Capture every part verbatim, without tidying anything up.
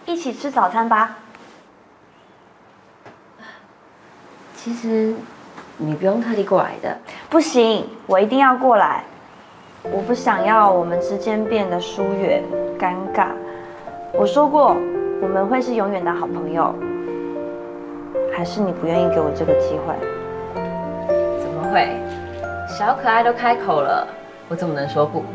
一起吃早餐吧。 其实你不用特地过来的。 不行，我一定要过来。我不想要我们之间变得疏远、尴尬。我说过，我们会是永远的好朋友。还是你不愿意给我这个机会？ 怎么会？小可爱都开口了，我怎么能说不？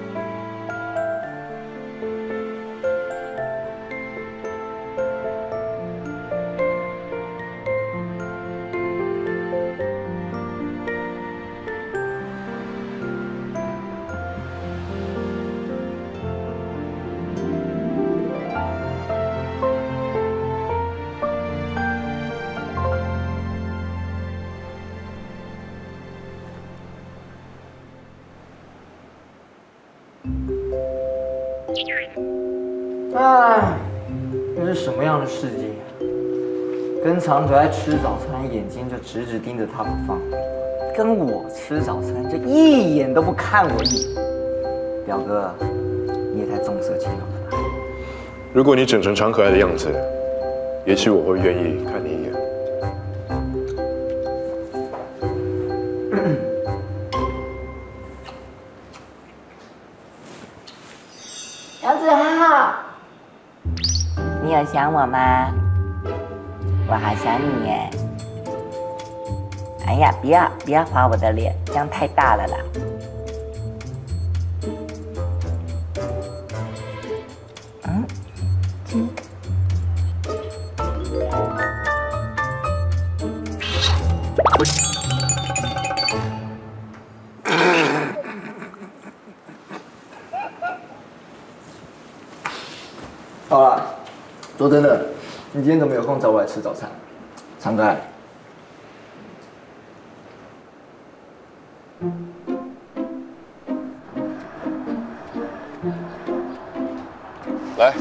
啊，这是什么样的世界？跟常可爱吃早餐，眼睛就直直盯着他不放；跟我吃早餐，就一眼都不看我一眼。表哥，你也太重色轻友了吧？ 如果你整成常可爱的样子，也许我会愿意看你一眼。 杨子浩。 你有想我吗？我好想你耶！哎呀，不要不要划我的脸，这样太大了啦。嗯，亲。 好了，说真的，你今天怎么有空找我来吃早餐？常可爱。 来，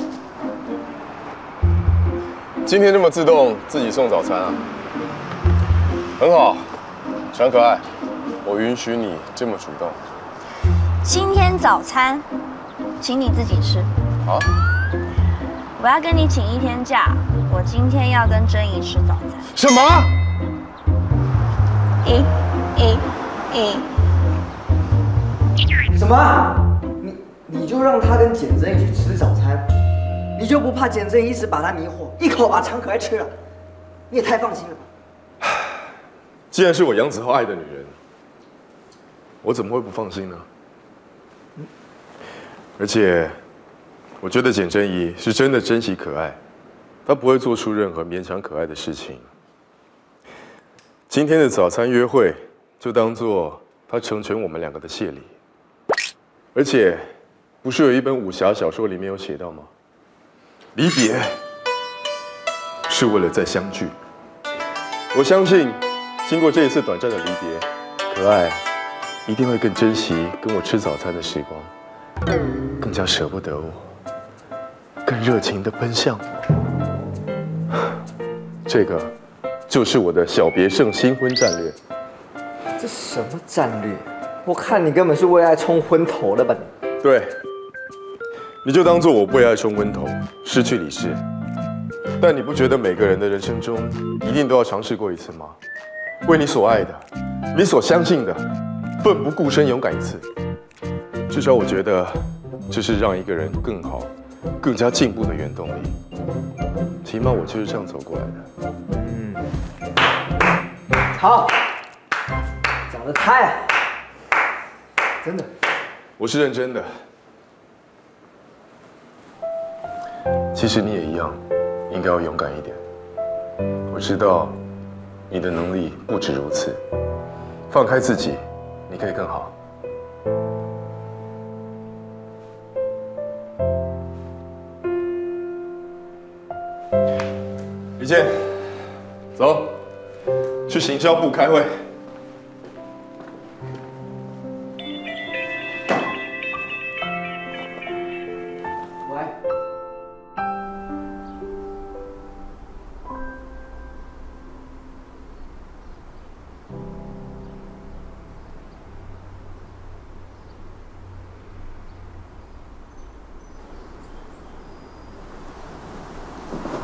今天这么自动自己送早餐啊，很好，常可爱，我允许你这么主动。 今天早餐，请你自己吃。 啊？ 我要跟你请一天假，我今天要跟珍怡吃早餐。 什么？ 一、一、一。 什么？你你就让他跟简真怡去吃早餐，你就不怕简真怡一时把他迷惑，一口把常可爱吃了？你也太放心了吧！ 既然是我杨子浩爱的女人，我怎么会不放心呢？而且，我觉得简真怡是真的珍惜可爱，她不会做出任何勉强可爱的事情。今天的早餐约会，就当做她成全我们两个的谢礼。而且，不是有一本武侠小说里面有写到吗？离别是为了再相聚。我相信，经过这一次短暂的离别，可爱一定会更珍惜跟我吃早餐的时光。更加舍不得我，更热情地奔向我。这个就是我的小别胜新婚战略。 这什么战略？我看你根本是为爱冲昏头了吧？ 对，你就当做我为爱冲昏头，失去理智。但你不觉得每个人的人生中一定都要尝试过一次吗？为你所爱的，你所相信的，奋不顾身勇敢一次。至少我觉得，这是让一个人更好、更加进步的原动力。起码我就是这样走过来的。 嗯，好，讲得太好，真的。 我是认真的。其实你也一样，应该要勇敢一点。我知道，你的能力不止如此。放开自己，你可以更好。李健，走，去行销部开会。 喂。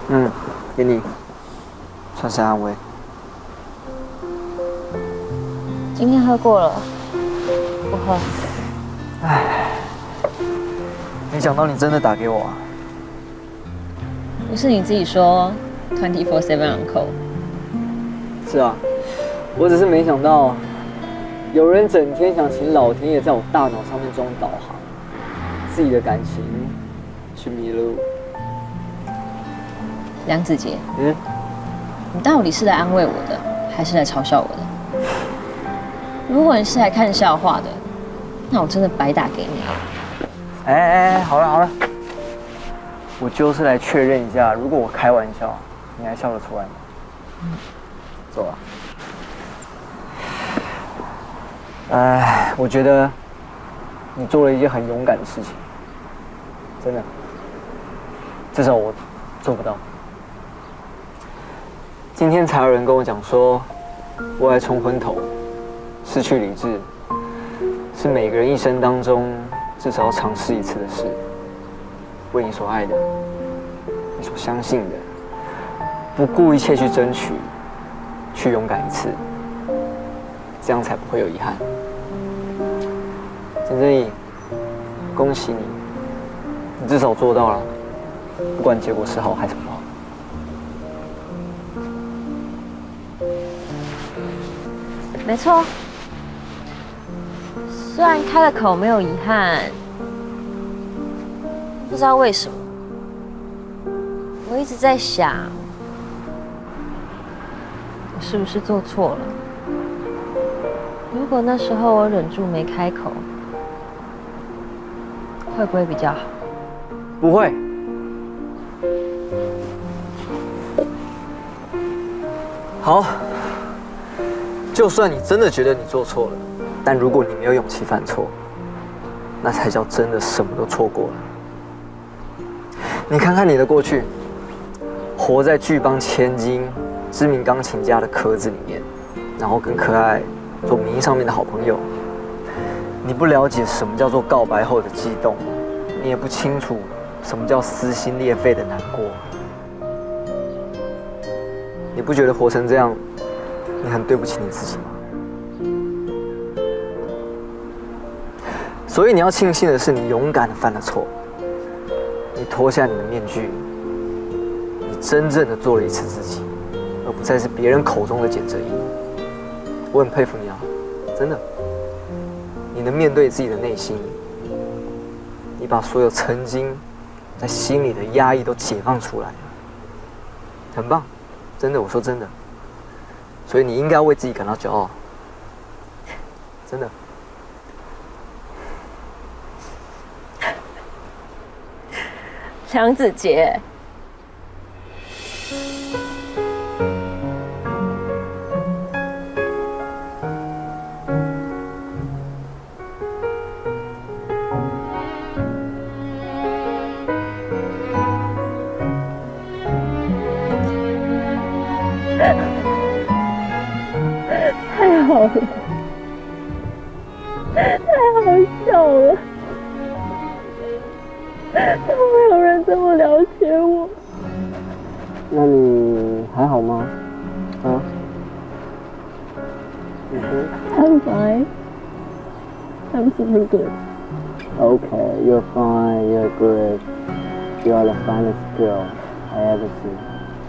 嗯，给你，算是安慰。 今天喝过了，不喝。 唉，没想到你真的打给我啊！ 不是你自己说 twenty four seven on call。 是啊，我只是没想到，有人整天想请老天爷在我大脑上面装导航，自己的感情去迷路。 梁子杰， 嗯， 你到底是来安慰我的，还是来嘲笑我的？如果你是来看笑话的，那我真的白打给你。 哎哎哎，好了好了，我就是来确认一下，如果我开玩笑，你还笑得出来吗？嗯，走啊。哎，我觉得你做了一件很勇敢的事情，真的，至少我做不到。今天才有人跟我讲说，我爱冲昏头，失去理智，是每个人一生当中至少要尝试一次的事。为你所爱的，你所相信的，不顾一切去争取，去勇敢一次，这样才不会有遗憾。陈正义，恭喜你，你至少做到了，不管结果是好还是不好。 没错，虽然开了口没有遗憾，不知道为什么，我一直在想，我是不是做错了？如果那时候我忍住没开口，会不会比较好？ 不会。好，就算你真的觉得你做错了，但如果你没有勇气犯错，那才叫真的什么都错过了。你看看你的过去，活在巨邦千金、知名钢琴家的壳子里面，然后跟可爱做名义上面的好朋友。你不了解什么叫做告白后的激动，你也不清楚什么叫撕心裂肺的难过。你不觉得活成这样，你很对不起你自己吗？所以你要庆幸的是，你勇敢的犯了错，你脱下你的面具，你真正的做了一次自己，而不再是别人口中的简正义。我很佩服你啊，真的。你能面对自己的内心，你把所有曾经在心里的压抑都解放出来了，很棒，真的，我说真的。所以你应该为自己感到骄傲，真的。 梁子杰，太好了，太好笑了。都没有人这么了解我。 那你还好吗？啊？嗯哼。 I'm fine. I'm super good. Okay, you're fine. You're good. You are the finest girl I ever seen.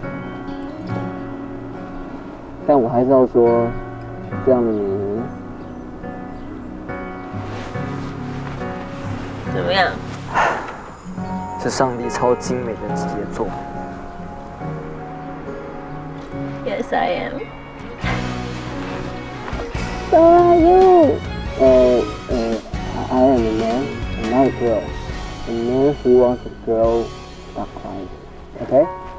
但我还是要说，这样的你， 怎么样？ 是上帝超精美的杰作。 Yes, I am. So are you? Uh, uh, I am a man, and not a girl. A man who wants a girl, stop crying. Okay?